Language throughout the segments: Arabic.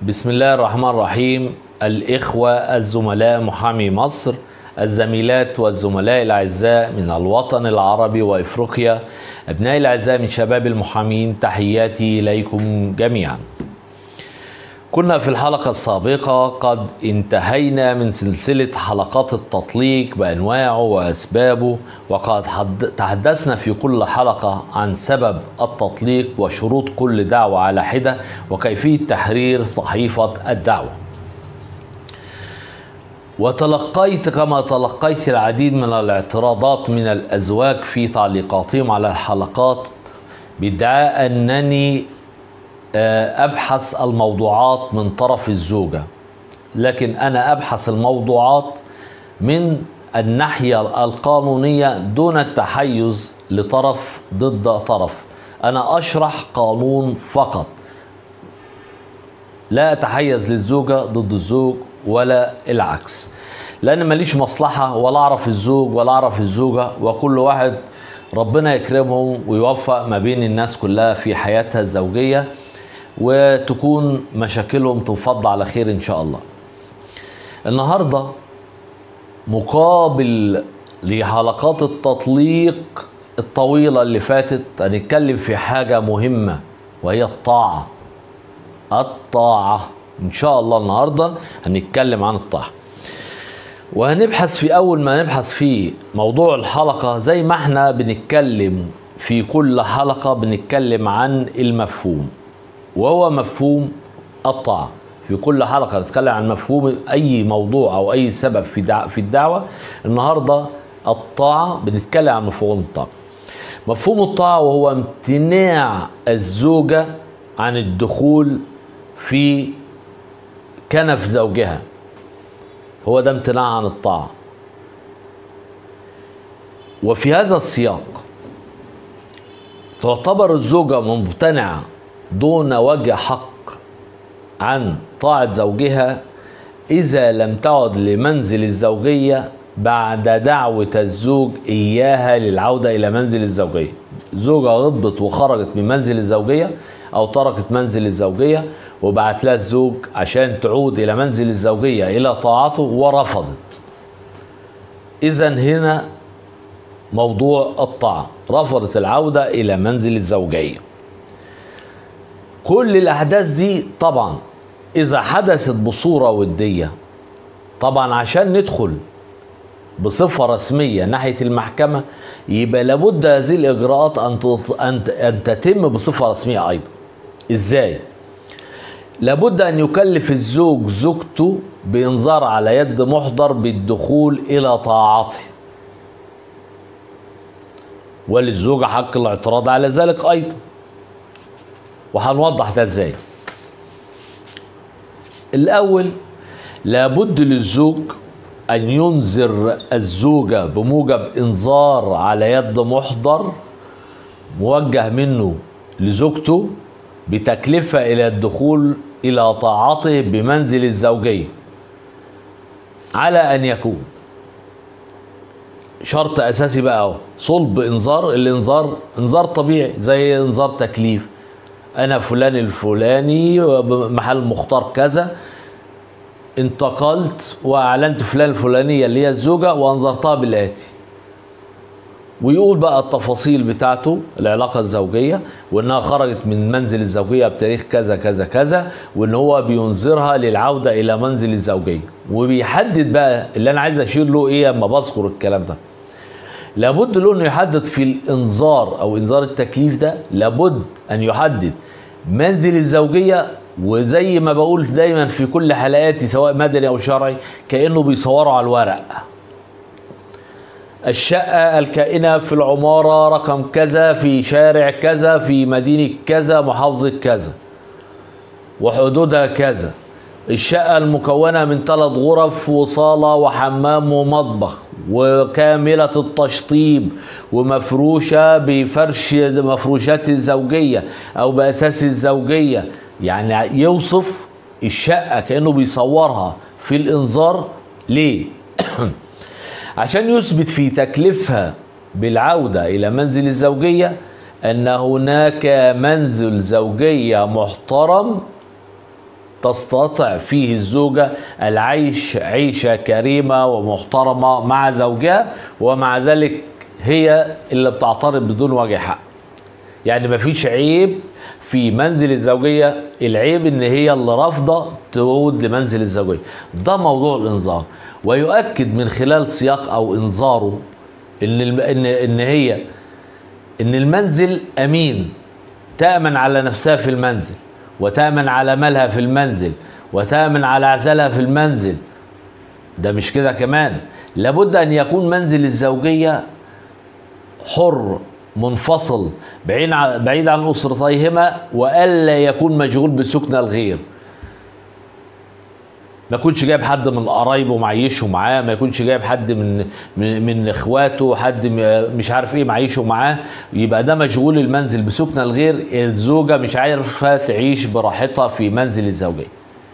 بسم الله الرحمن الرحيم. الإخوة الزملاء محامي مصر، الزميلات والزملاء الأعزاء من الوطن العربي وإفريقيا، أبنائي الأعزاء من شباب المحامين، تحياتي إليكم جميعا. كنا في الحلقة السابقة قد انتهينا من سلسلة حلقات التطليق بأنواعه وأسبابه، وقد تحدثنا في كل حلقة عن سبب التطليق وشروط كل دعوة على حدة وكيفية تحرير صحيفة الدعوة. وتلقيت كما تلقيت العديد من الاعتراضات من الأزواج في تعليقاتهم على الحلقات بادعاء أنني أبحث الموضوعات من طرف الزوجة، لكن أنا أبحث الموضوعات من الناحية القانونية دون التحيز لطرف ضد طرف. أنا أشرح قانون فقط، لا أتحيز للزوجة ضد الزوج ولا العكس، لأن ماليش مصلحة ولا أعرف الزوج ولا أعرف الزوجة، وكل واحد ربنا يكرمهم ويوفق ما بين الناس كلها في حياتها الزوجية، وتكون مشاكلهم تنفض على خير إن شاء الله. النهاردة مقابل لحلقات التطليق الطويلة اللي فاتت هنتكلم في حاجة مهمة، وهي الطاعة. إن شاء الله النهاردة هنتكلم عن الطاعة، وهنبحث في أول ما نبحث في موضوع الحلقة زي ما احنا بنتكلم في كل حلقة بنتكلم عن المفهوم، وهو مفهوم الطاعة. في كل حلقة نتكلم عن مفهوم أي موضوع أو أي سبب في الدعوة. النهاردة الطاعة بنتكلم عن مفهوم الطاعة. مفهوم الطاعة وهو امتناع الزوجة عن الدخول في كنف زوجها، هو ده امتناع عن الطاعة. وفي هذا السياق تعتبر الزوجة ممتنعة دون وجه حق عن طاعة زوجها إذا لم تعد لمنزل الزوجية بعد دعوة الزوج إياها للعودة إلى منزل الزوجية. زوجة غضبت وخرجت من منزل الزوجية أو تركت منزل الزوجية وبعت لها الزوج عشان تعود إلى منزل الزوجية إلى طاعته ورفضت، إذن هنا موضوع الطاعة، رفضت العودة إلى منزل الزوجية. كل الأحداث دي طبعا إذا حدثت بصورة ودية، طبعا عشان ندخل بصفة رسمية ناحية المحكمة يبقى لابد هذه الإجراءات أن تتم بصفة رسمية أيضا. إزاي؟ لابد أن يكلف الزوج زوجته بإنذار على يد محضر بالدخول إلى طاعته، وللزوجة حق الاعتراض على ذلك أيضا، وهنوضح ده ازاي. الأول لابد للزوج أن ينذر الزوجة بموجب إنذار على يد محضر موجه منه لزوجته بتكلفة إلى الدخول إلى طاعته بمنزل الزوجية، على أن يكون شرط أساسي بقى اهو صلب إنذار. الإنذار إنذار طبيعي زي إنذار تكليف، أنا فلان الفلاني محل مختار كذا، انتقلت وأعلنت فلان الفلانية اللي هي الزوجة وأنذرتها بالآتي، ويقول بقى التفاصيل بتاعته العلاقة الزوجية، وإنها خرجت من منزل الزوجية بتاريخ كذا كذا كذا، وإن هو بينذرها للعودة إلى منزل الزوجية، وبيحدد بقى اللي أنا عايز أشير له إيه أما بذكر الكلام ده. لابد له انه يحدد في الانذار او انذار التكليف ده، لابد ان يحدد منزل الزوجيه، وزي ما بقول دايما في كل حلقاتي سواء مدني او شرعي كانه بيصوروا على الورق. الشقه الكائنه في العماره رقم كذا في شارع كذا في مدينه كذا محافظه كذا وحدودها كذا. الشقة المكونة من 3 غرف وصالة وحمام ومطبخ وكاملة التشطيب ومفروشة بفرش مفروشات الزوجية أو بأساس الزوجية، يعني يوصف الشقة كأنه بيصورها في الإنذار. ليه؟ عشان يثبت في تكليفها بالعودة إلى منزل الزوجية أن هناك منزل زوجية محترم تستطيع فيه الزوجة العيش عيشة كريمة ومحترمة مع زوجها، ومع ذلك هي اللي بتعترض بدون وجه حق. يعني مفيش عيب في منزل الزوجية، العيب ان هي اللي رافضة تعود لمنزل الزوجية. ده موضوع الانذار. ويؤكد من خلال سياق او انذاره ان المنزل امين، تأمن على نفسها في المنزل، وتأمن على مالها في المنزل، وتأمن على عزلها في المنزل. ده مش كده كمان، لابد ان يكون منزل الزوجية حر منفصل بعيد عن أسرتيهما، وألا يكون مشغول بسكن الغير. ما يكونش جايب حد من قرايبه معيشه معاه، ما يكونش جايب حد من اخواته، حد مش عارف ايه معيشه معاه، يبقى ده مشغول المنزل بسكن الغير. الزوجة مش عارفة تعيش براحتها في منزل الزوجية.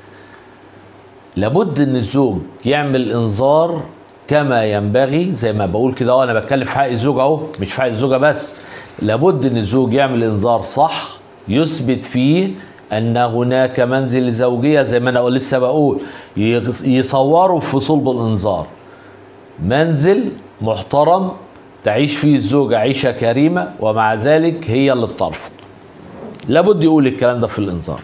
لابد ان الزوج يعمل انذار كما ينبغي، زي ما بقول كده وانا بتكلم في حق الزوج اهو، مش في حق الزوجة بس. لابد ان الزوج يعمل انذار صح يثبت فيه ان هناك منزل زوجية، زي ما انا لسه بقول، يصوروا في صلب الانذار منزل محترم تعيش فيه الزوجة عيشة كريمة، ومع ذلك هي اللي بترفض. لابد يقول الكلام ده في الانذار.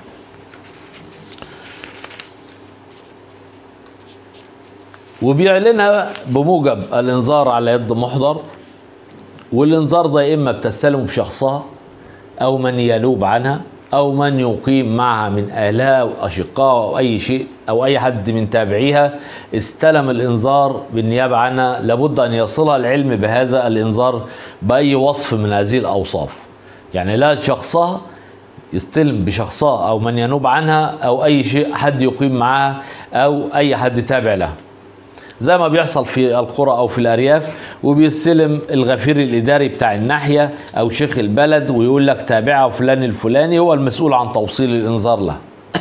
وبيعلنها بموجب الانذار على يد محضر. والانذار ده اما بتستلمه بشخصها، او من ينوب عنها، او من يقيم معها من اهلها او اشقائها او اي شيء، او اي حد من تابعيها استلم الانذار بالنيابه عنها. لابد ان يصلها العلم بهذا الانذار باي وصف من هذه الاوصاف. يعني لا شخصها يستلم بشخصها، او من ينوب عنها، او اي شيء حد يقيم معها، او اي حد تابع لها، زي ما بيحصل في القرى او في الارياف. وبيستلم الغفير الاداري بتاع الناحيه او شيخ البلد، ويقول لك تابعه فلان الفلاني هو المسؤول عن توصيل الانذار له.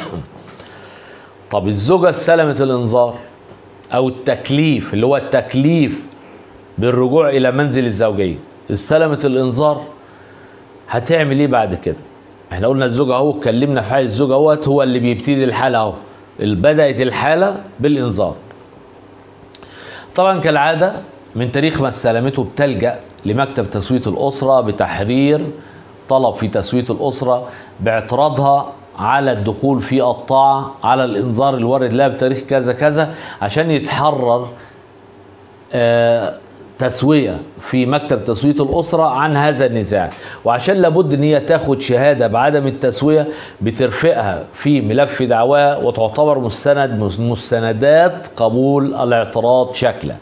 طب الزوجه استلمت الانذار او التكليف، اللي هو التكليف بالرجوع الى منزل الزوجيه، استلمت الانذار، هتعمل ايه بعد كده؟ احنا قلنا الزوجه اهو، اتكلمنا في حال الزوجه اهوت، هو اللي بيبتدي الحاله اهو، بدات الحاله بالانذار. طبعا كالعادة من تاريخ ما استلمته بتلجأ لمكتب تسوية الأسرة بتحرير طلب في تسوية الأسرة باعتراضها على الدخول في الطاعة على الإنذار الوارد لها بتاريخ كذا كذا، عشان يتحرر تسوية في مكتب تسوية الأسرة عن هذا النزاع. وعشان لابد ان هي تاخد شهادة بعدم التسوية، بترفقها في ملف دعواها وتعتبر مستندات قبول الاعتراض شكلا.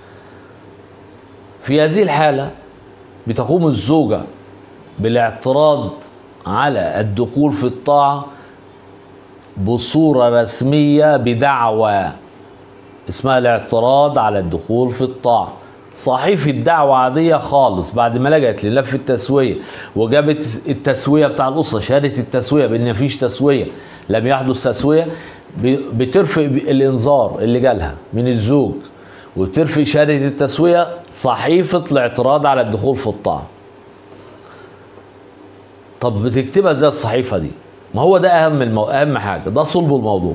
في هذه الحالة بتقوم الزوجة بالاعتراض على الدخول في الطاعة بصورة رسمية بدعوى اسمها الاعتراض على الدخول في الطاعة. صحيفة دعوة عادية خالص بعد ما لجأت للف التسوية وجابت التسوية بتاع الأسرة، شهادة التسوية بأن مفيش تسوية، لم يحدث تسوية، بترفق الإنذار اللي جالها من الزوج، وبترفق شهادة التسوية، صحيفة الاعتراض على الدخول في الطاعة. طب بتكتبها ازاي الصحيفة دي؟ ما هو ده أهم حاجة، ده صلب الموضوع.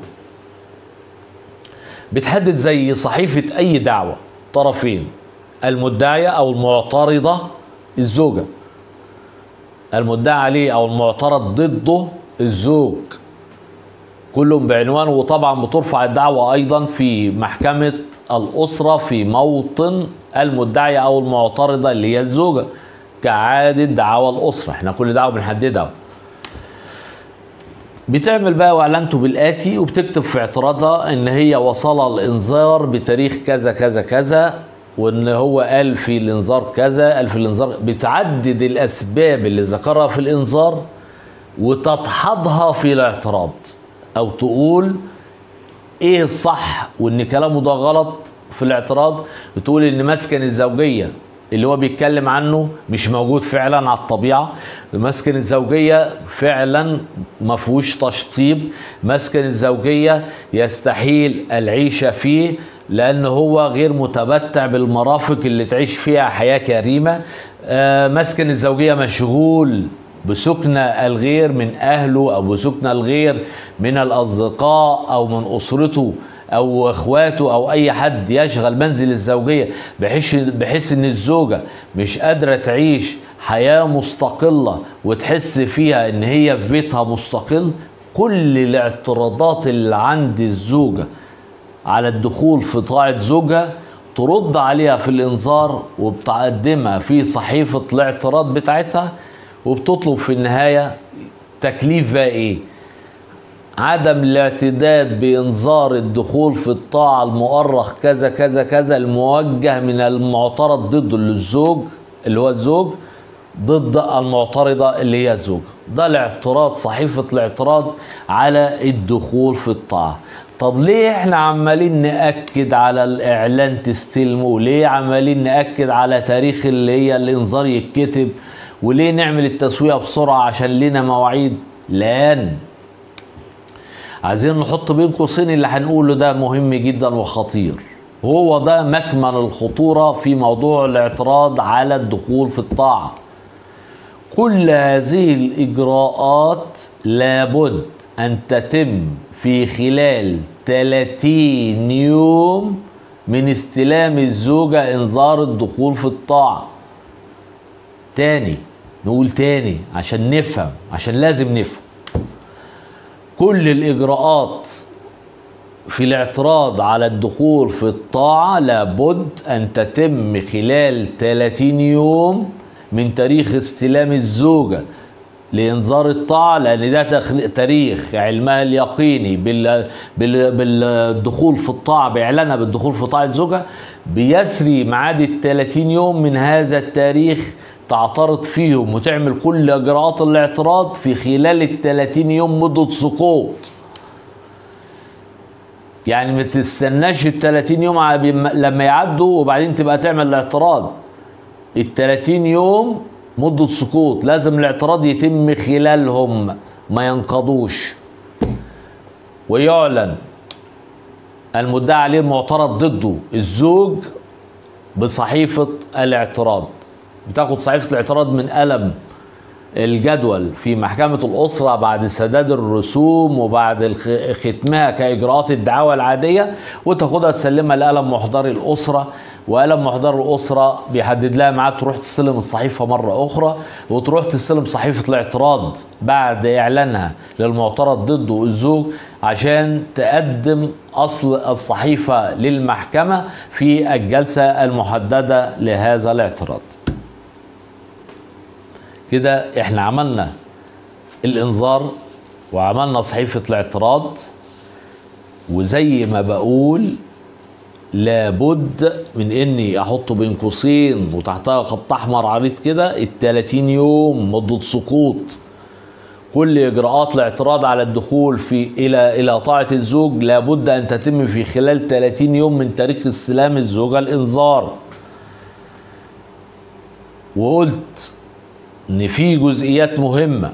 بتحدد زي صحيفة أي دعوة طرفين، المدعية أو المعترضة الزوجة، المدعى عليه أو المعترض ضده الزوج، كلهم بعنوان. وطبعا بترفع الدعوة أيضا في محكمة الأسرة في موطن المدعية أو المعترضة اللي هي الزوجة، كعادة دعوى الأسرة. احنا كل دعوة بنحددها. بتعمل بقى واعلنته بالآتي، وبتكتب في اعتراضها ان هي وصلها الانذار بتاريخ كذا كذا كذا، وان هو قال في الانذار كذا، قال في الانذار. بتعدد الاسباب اللي ذكرها في الانذار وتدحضها في الاعتراض، او تقول ايه الصح وان كلامه ده غلط في الاعتراض. بتقول ان مسكن الزوجية اللي هو بيتكلم عنه مش موجود فعلا على الطبيعة. مسكن الزوجية فعلا ما فيهوش تشطيب، مسكن الزوجية يستحيل العيشة فيه لأنه هو غير متمتع بالمرافق اللي تعيش فيها حياة كريمة. مسكن الزوجية مشغول بسكن الغير من أهله أو بسكن الغير من الأصدقاء أو من أسرته أو إخواته أو أي حد يشغل منزل الزوجية، بحيث إن الزوجة مش قادرة تعيش حياة مستقلة وتحس فيها إن هي في بيتها مستقل. كل الاعتراضات اللي عند الزوجة على الدخول في طاعة زوجها ترد عليها في الإنذار وبتقدمها في صحيفة الاعتراض بتاعتها، وبتطلب في النهاية تكليف بقى إيه؟ عدم الاعتداد بإنذار الدخول في الطاعة المؤرخ كذا كذا كذا الموجه من المعترض ضده للزوج اللي هو الزوج ضد المعترضة اللي هي الزوجة. ده الاعتراض، صحيفة الاعتراض على الدخول في الطاعة. طب ليه احنا عمالين نأكد على الإعلان تستلمه؟ وليه عمالين نأكد على تاريخ اللي هي الإنذار يتكتب؟ وليه نعمل التسوية بسرعة عشان لنا مواعيد؟ لأن عايزين نحط بين قوسين اللي هنقوله ده مهم جدا وخطير، هو ده مكمن الخطورة في موضوع الاعتراض على الدخول في الطاعة. كل هذه الإجراءات لابد أن تتم في خلال 30 يوم من استلام الزوجة إنذار الدخول في الطاعة. تاني نقول تاني عشان نفهم، عشان لازم نفهم. كل الإجراءات في الاعتراض على الدخول في الطاعة لابد أن تتم خلال 30 يوم من تاريخ استلام الزوجة لإنذار الطاعة، لأن ده تاريخ علمها اليقيني بالدخول في الطاعة، بإعلانها بالدخول في طاعة زوجها. بيسري معاد 30 يوم من هذا التاريخ تعترض فيهم وتعمل كل إجراءات الاعتراض في خلال 30 يوم مدة سقوط. يعني ما تستناش 30 يوم لما يعدوا وبعدين تبقى تعمل الاعتراض. 30 يوم مدة سقوط لازم الاعتراض يتم خلالهم، ما ينقضوش، ويعلن المدعى عليه المعترض ضده الزوج بصحيفة الاعتراض. بتاخد صحيفة الاعتراض من قلم الجدول في محكمة الأسرة بعد سداد الرسوم وبعد ختمها كإجراءات الدعاوى العادية، وتاخدها تسلمها لقلم محضري الأسرة، وقلم محضر الأسرة بيحدد لها ميعاد تروح تستلم الصحيفة مرة أخرى، وتروح تستلم صحيفة الاعتراض بعد إعلانها للمعترض ضده الزوج عشان تقدم أصل الصحيفة للمحكمة في الجلسة المحددة لهذا الاعتراض. كده احنا عملنا الإنذار وعملنا صحيفة الاعتراض، وزي ما بقول لابد من اني احطه بين قوسين وتحتها خط احمر عريض كده 30 يوم مدة سقوط كل اجراءات الاعتراض على الدخول الى طاعة الزوج لابد ان تتم في خلال 30 يوم من تاريخ استلام الزوجة الانذار. وقلت ان في جزئيات مهمة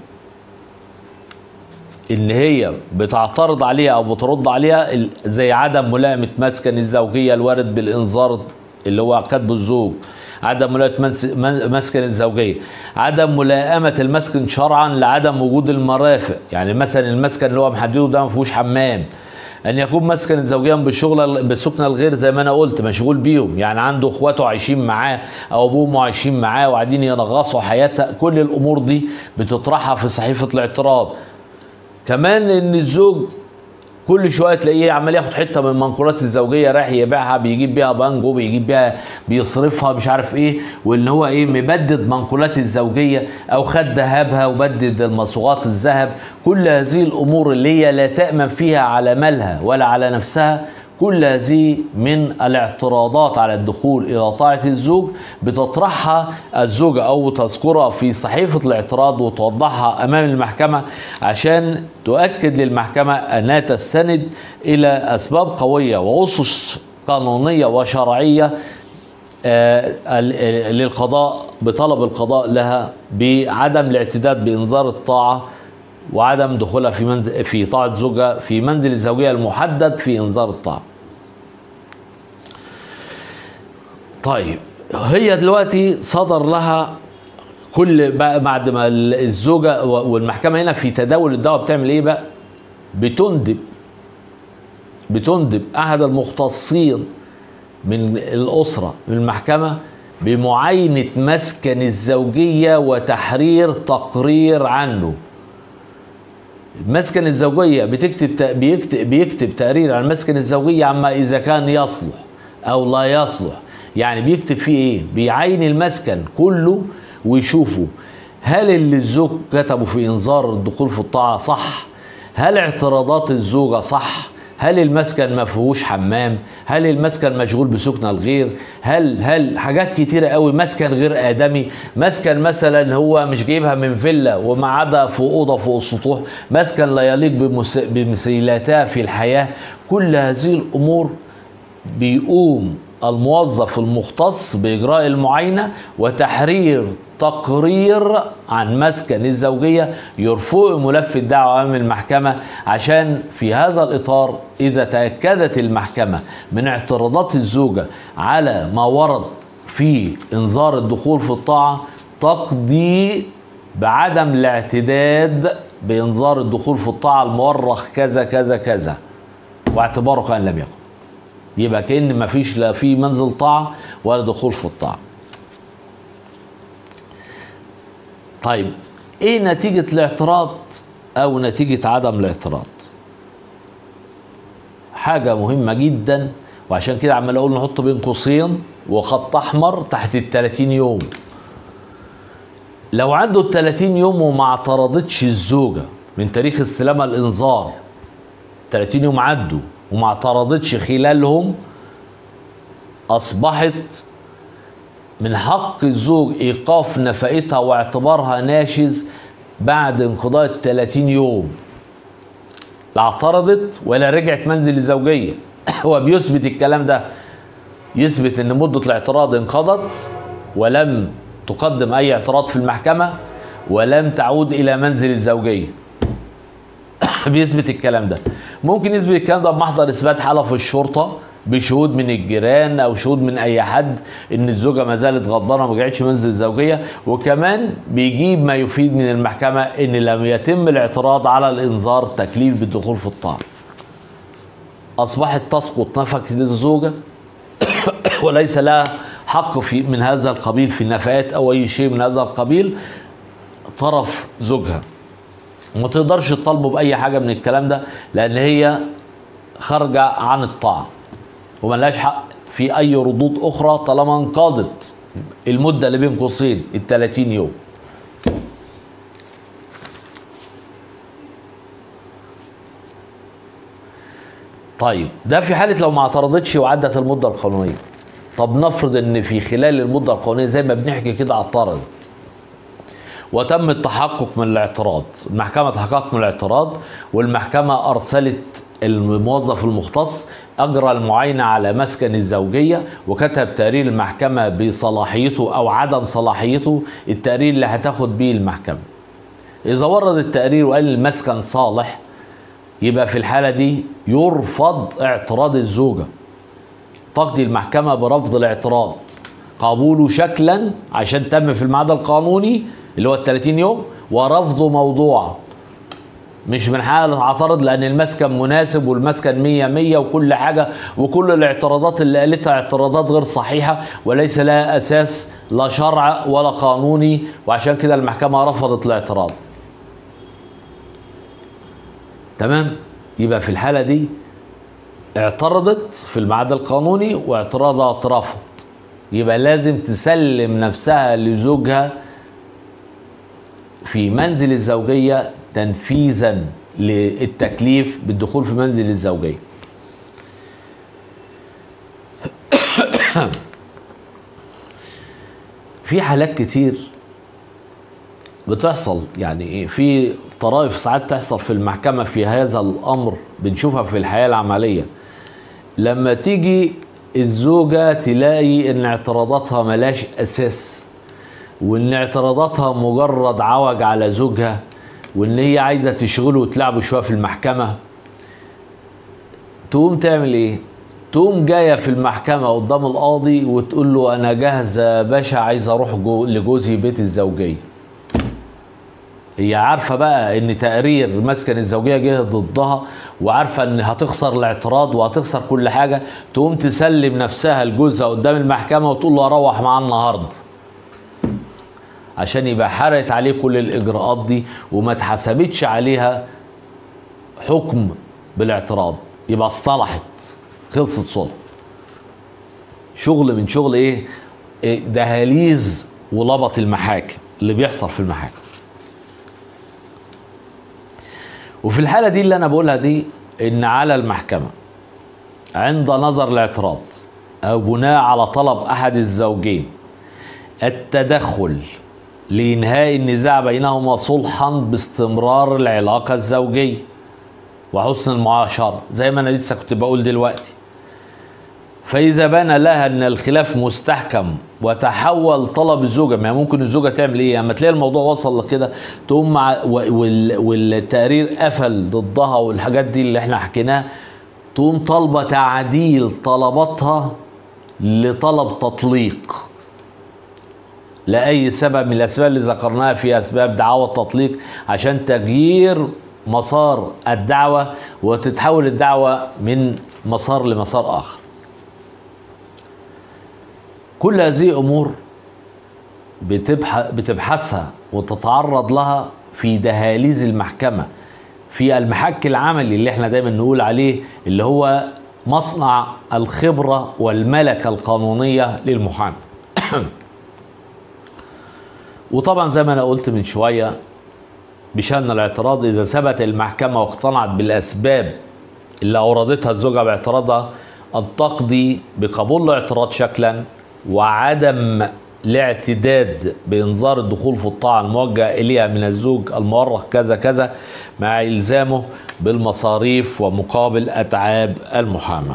ان هي بتعترض عليها او بترد عليها، زي عدم ملائمة مسكن الزوجية الوارد بالانذار اللي هو كاتبه الزوج، عدم ملائمة مسكن الزوجية، عدم ملائمة المسكن شرعا لعدم وجود المرافق. يعني مثلا المسكن اللي هو محدده ده ما فيهوش حمام، ان يكون مسكن الزوجيه بسكن الغير زي ما انا قلت مشغول بيهم، يعني عنده اخواته عايشين معاه او ابوه وامه عايشين معاه وقاعدين ينغصوا حياتها. كل الامور دي بتطرحها في صحيفه الاعتراض. كمان ان الزوج كل شويه تلاقيه عمال ياخد حته من منقولات الزوجيه رايح يبيعها، بيجيب بيها بانجو، بيجيب بيها بيصرفها مش عارف ايه، وان هو ايه مبدد منقولات الزوجيه او خد ذهبها وبدد المصاغات الذهب. كل هذه الامور اللي هي لا تامن فيها على مالها ولا على نفسها، كل هذه من الاعتراضات على الدخول الى طاعه الزوج بتطرحها الزوجه او تذكرها في صحيفه الاعتراض وتوضحها امام المحكمه عشان تؤكد للمحكمه انها تستند الى اسباب قويه واسس قانونيه وشرعيه للقضاء بطلب القضاء لها بعدم الاعتداد بانذار الطاعه وعدم دخولها في طاعه زوجها في منزل الزوجيه المحدد في انذار الطاعه. طيب هي دلوقتي صدر لها كل بقى بعد ما الزوجه والمحكمه هنا في تداول الدعوه بتعمل ايه بقى؟ بتندب احد المختصين من الاسره من المحكمه بمعاينه مسكن الزوجيه وتحرير تقرير عنه. مسكن الزوجيه بيكتب تقرير عن مسكن الزوجيه عما اذا كان يصلح او لا يصلح. يعني بيكتب فيه ايه؟ بيعين المسكن كله ويشوفوا هل اللي الزوج كتبه في انذار الدخول في الطاعه صح؟ هل اعتراضات الزوجه صح؟ هل المسكن ما فيهوش حمام؟ هل المسكن مشغول بسكن الغير؟ هل حاجات كتيره قوي، مسكن غير ادمي، مسكن مثلا هو مش جايبها من فيلا وما عدا في اوضه فوق السطوح، مسكن لا يليق بمثيلاتها في الحياه. كل هذه الامور بيقوم الموظف المختص بإجراء المعاينة وتحرير تقرير عن مسكن الزوجية يرفع ملف الدعوة أمام المحكمة، عشان في هذا الإطار إذا تأكدت المحكمة من اعتراضات الزوجة على ما ورد في إنذار الدخول في الطاعة تقضي بعدم الاعتداد بإنذار الدخول في الطاعة المؤرخ كذا كذا كذا واعتباره كأن لم يكن. يبقى كأن مفيش لا في منزل طاعة ولا دخول في الطاعة. طيب ايه نتيجة الاعتراض او نتيجة عدم الاعتراض؟ حاجة مهمة جدا، وعشان كده عمال اقول نحط بين قوسين وخط احمر تحت ال30 يوم. لو عدوا ال30 يوم وما اعترضتش الزوجة من تاريخ استلام الانذار، 30 يوم عدوا وما اعترضتش خلالهم، اصبحت من حق الزوج ايقاف نفقتها واعتبارها ناشز بعد انقضاء ال30 يوم. لا اعترضت ولا رجعت منزل الزوجيه. هو بيثبت الكلام ده، يثبت ان مده الاعتراض انقضت ولم تقدم اي اعتراض في المحكمه ولم تعود الى منزل الزوجيه. بيثبت الكلام ده. ممكن يثبت الكلام ده بمحضر اثبات حاله في الشرطه بشهود من الجيران او شهود من اي حد ان الزوجه ما زالت غضبانه وما رجعتش منزل الزوجيه، وكمان بيجيب ما يفيد من المحكمه ان لم يتم الاعتراض على الانذار تكليف بالدخول في الطاعه. اصبحت تسقط نفقه الزوجه وليس لها حق في من هذا القبيل في النفقات او اي شيء من هذا القبيل طرف زوجها. وما تقدرش تطالبه باي حاجه من الكلام ده لان هي خارجه عن الطاعه وملهاش حق في اي ردود اخرى طالما انقضت المده اللي بين قوسين ال30 يوم. طيب ده في حاله لو ما اعترضتش وعدت المده القانونيه. طب نفرض ان في خلال المده القانونيه زي ما بنحكي كده اعترضت وتم التحقق من الاعتراض، المحكمه تحققت من الاعتراض والمحكمه ارسلت الموظف المختص اجرى المعاينه على مسكن الزوجيه وكتب تقرير المحكمه بصلاحيته او عدم صلاحيته، التقرير اللي هتاخد بيه المحكمه. اذا ورد التقرير وقال المسكن صالح يبقى في الحاله دي يرفض اعتراض الزوجه. تقضي المحكمه برفض الاعتراض قبوله شكلا عشان تم في الميعاد القانوني اللي هو ال30 يوم، ورفضه موضوعا. مش من حال اعترض لان المسكن مناسب والمسكن 100 وكل حاجه وكل الاعتراضات اللي قالتها اعتراضات غير صحيحه وليس لها اساس لا شرع ولا قانوني، وعشان كده المحكمه رفضت الاعتراض. تمام؟ يبقى في الحاله دي اعترضت في الميعاد القانوني واعتراضها اترفض، يبقى لازم تسلم نفسها لزوجها في منزل الزوجيه تنفيذا للتكليف بالدخول في منزل الزوجيه. في حالات كتير بتحصل، يعني ايه، في طرائف ساعات تحصل في المحكمه في هذا الامر بنشوفها في الحياه العمليه. لما تيجي الزوجه تلاقي ان اعتراضاتها ملاش اساس وان اعتراضاتها مجرد عوج على زوجها وان هي عايزه تشغله وتلعبه شويه في المحكمه، تقوم تعمل ايه؟ تقوم جايه في المحكمه قدام القاضي وتقول له انا جاهزه يا باشا، عايز اروح لجوزي بيت الزوجيه. هي عارفه بقى ان تقرير المسكن الزوجيه جه ضدها، وعارفه ان هتخسر الاعتراض وهتخسر كل حاجه، تقوم تسلم نفسها لجوزها قدام المحكمه وتقول له اروح معاه النهارده، عشان يبقى حرقت عليه كل الاجراءات دي وما اتحسبتش عليها حكم بالاعتراض، يبقى اصطلحت، خلصت صلح. شغل من شغل ايه؟ دهاليز ولبط المحاكم اللي بيحصل في المحاكم. وفي الحالة دي اللي انا بقولها دي، ان على المحكمة عند نظر الاعتراض او بناء على طلب احد الزوجين التدخل لإنهاء النزاع بينهما صلحا باستمرار العلاقة الزوجية وحسن المعاشرة، زي ما أنا لسه كنت بقول دلوقتي. فإذا بان لها أن الخلاف مستحكم وتحول طلب الزوجة، ما ممكن الزوجة تعمل إيه؟ أما تلاقي الموضوع وصل لكده تقوم والتقرير قفل ضدها والحاجات دي اللي احنا حكيناها، تقوم طالبة تعديل طلباتها لطلب تطليق لأي سبب من الأسباب اللي ذكرناها في أسباب دعاوى التطليق، عشان تغيير مسار الدعوة وتتحول الدعوة من مسار لمسار آخر. كل هذه أمور بتبحثها وتتعرض لها في دهاليز المحكمة، في المحك العملي اللي احنا دايما نقول عليه، اللي هو مصنع الخبرة والملكة القانونية للمحامي. وطبعا زي ما انا قلت من شوية، بشأن الاعتراض إذا ثبت المحكمة واقتنعت بالأسباب اللي أوردتها الزوجة باعتراضها أن تقضي بقبول الاعتراض شكلا وعدم الاعتداد بإنذار الدخول في الطاعة الموجه إليها من الزوج المؤرخ كذا كذا، مع إلزامه بالمصاريف ومقابل أتعاب المحاماة.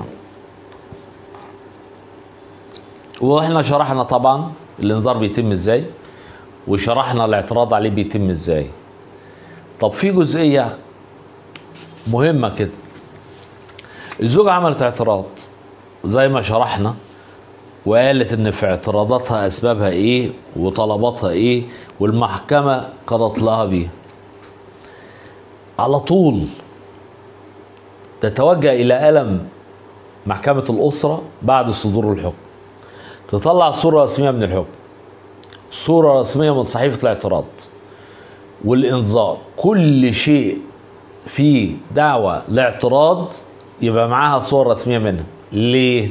وإحنا شرحنا طبعا الإنذار بيتم إزاي، وشرحنا الاعتراض عليه بيتم إزاي. طب في جزئية مهمة كده، الزوجة عملت اعتراض زي ما شرحنا، وقالت ان في اعتراضاتها اسبابها ايه وطلباتها ايه، والمحكمة قضت لها بيه. على طول تتوجه الى ألم محكمة الأسرة بعد صدور الحكم، تطلع صورة رسمية من الحكم، صورة رسمية من صحيفة الاعتراض والإنذار، كل شيء في دعوة لاعتراض يبقى معاها صور رسمية منها. ليه؟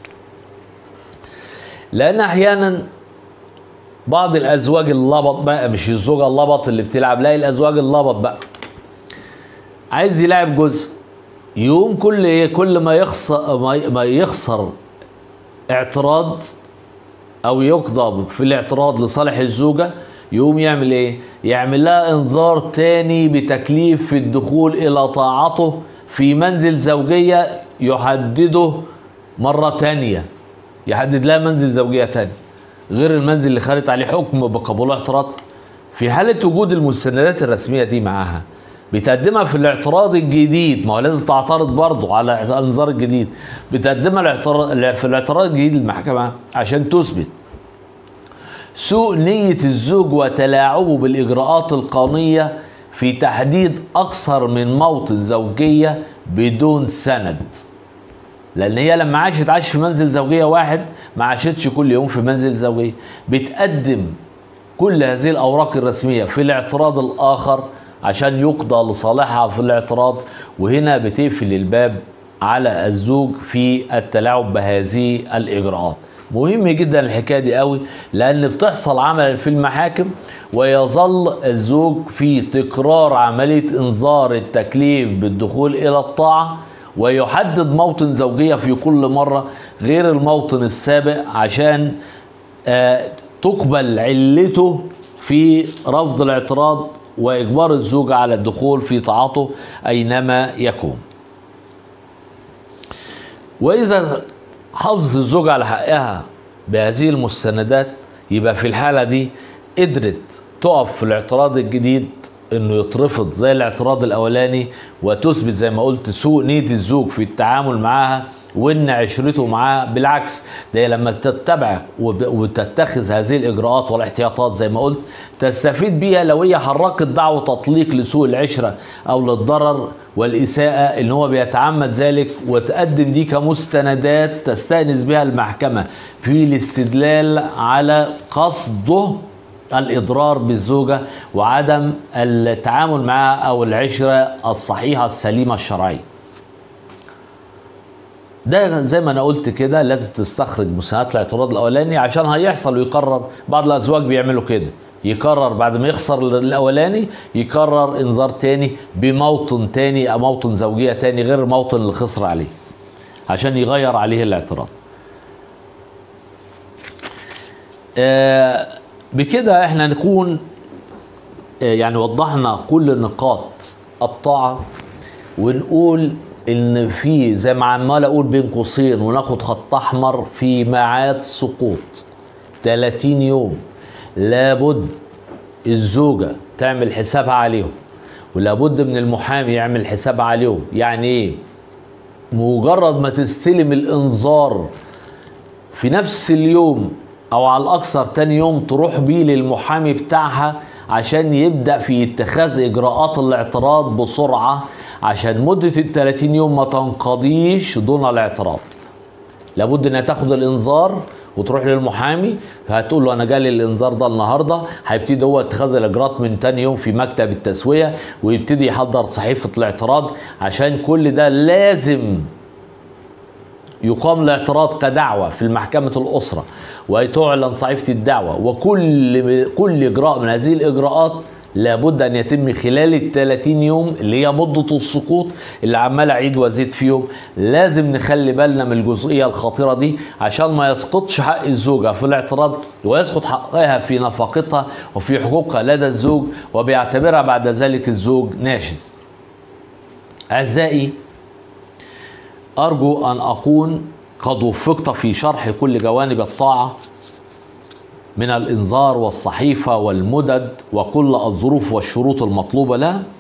لأن أحيانا بعض الأزواج اللبط بقى، مش الزوجة اللبط اللي بتلعب، لا، الأزواج اللبط بقى عايز يلعب جزء، يقوم كل ما يخسر اعتراض أو يقضى في الاعتراض لصالح الزوجة، يقوم يعمل ايه؟ يعمل لها انذار تاني بتكليف في الدخول الى طاعته في منزل زوجية يحدده مرة تانية، يحدد لها منزل زوجية تاني غير المنزل اللي خدت عليه حكم بقبول اعتراض. في حالة وجود المستندات الرسمية دي معاها بتقدمها في الاعتراض الجديد، ما هو لازم تعترض برضه على الانذار الجديد، بتقدمها في الاعتراض الجديد للمحكمة عشان تثبت سوء نية الزوج وتلاعبه بالإجراءات القانونية في تحديد أكثر من موطن زوجية بدون سند. لأن هي لما عاشت في منزل زوجية واحد، ما عاشتش كل يوم في منزل زوجية، بتقدم كل هذه الأوراق الرسمية في الاعتراض الآخر عشان يقضى لصالحها في الاعتراض، وهنا بتقفل الباب على الزوج في التلاعب بهذه الإجراءات. مهم جدا الحكايه دي قوي، لان بتحصل عملا في المحاكم ويظل الزوج في تكرار عمليه انذار التكليف بالدخول الى الطاعه، ويحدد موطن زوجيه في كل مره غير الموطن السابق عشان تقبل علته في رفض الاعتراض واجبار الزوج على الدخول في طاعته اينما يكون. واذا حافظت الزوجة على حقها بهذه المستندات، يبقى في الحالة دي قدرت تقف في الاعتراض الجديد انه يترفض زي الاعتراض الاولاني، وتثبت زي ما قلت سوء نية الزوج في التعامل معها وان عشرته معاه. بالعكس، ده لما تتبع وتتخذ هذه الاجراءات والاحتياطات زي ما قلت تستفيد بيها لو هي حركت دعوى تطليق لسوء العشره او للضرر والاساءه ان هو بيتعمد ذلك، وتقدم دي كمستندات تستأنس بها المحكمه في الاستدلال على قصده الإضرار بالزوجة وعدم التعامل معها أو العشرة الصحيحة السليمة الشرعية. ده زي ما أنا قلت كده لازم تستخرج مستندات الاعتراض الأولاني عشان هيحصل ويقرر. بعض الأزواج بيعملوا كده، يقرر بعد ما يخسر الأولاني يقرر إنذار تاني بموطن تاني أو موطن زوجية تاني غير الموطن اللي خسر عليه عشان يغير عليه الاعتراض. بكده احنا نكون يعني وضحنا كل نقاط الطاعة، ونقول ان في زي ما عمال اقول بين قوسين وناخد خط احمر في ميعاد سقوط 30 يوم لابد الزوجة تعمل حسابها عليهم، ولابد من المحامي يعمل حسابها عليهم. يعني ايه؟ مجرد ما تستلم الانذار في نفس اليوم او على الاكثر تاني يوم تروح بيه للمحامي بتاعها عشان يبدأ في اتخاذ اجراءات الاعتراض بسرعة، عشان مدة ال30 يوم ما تنقضيش دون الاعتراض. لابد انها تاخد الانذار وتروح للمحامي، هتقول له انا جالي الانذار ده النهارده، هيبتدي هو اتخاذ الاجراءات من تاني يوم في مكتب التسوية ويبتدي يحضر صحيفة الاعتراض، عشان كل ده لازم يقام الاعتراض كدعوة في محكمة الأسرة وتعلن صحيفة الدعوة، وكل إجراء من هذه الإجراءات لابد أن يتم خلال ال30 يوم اللي هي مدة السقوط اللي عمال أعيد وأزيد فيهم. لازم نخلي بالنا من الجزئية الخطيرة دي عشان ما يسقطش حق الزوجة في الاعتراض ويسقط حقها في نفقتها وفي حقوقها لدى الزوج وبيعتبرها بعد ذلك الزوج ناشز. أعزائي، أرجو أن أكون قد وفقت في شرح كل جوانب الطاعة من الإنذار والصحيفة والمدد وكل الظروف والشروط المطلوبة لها.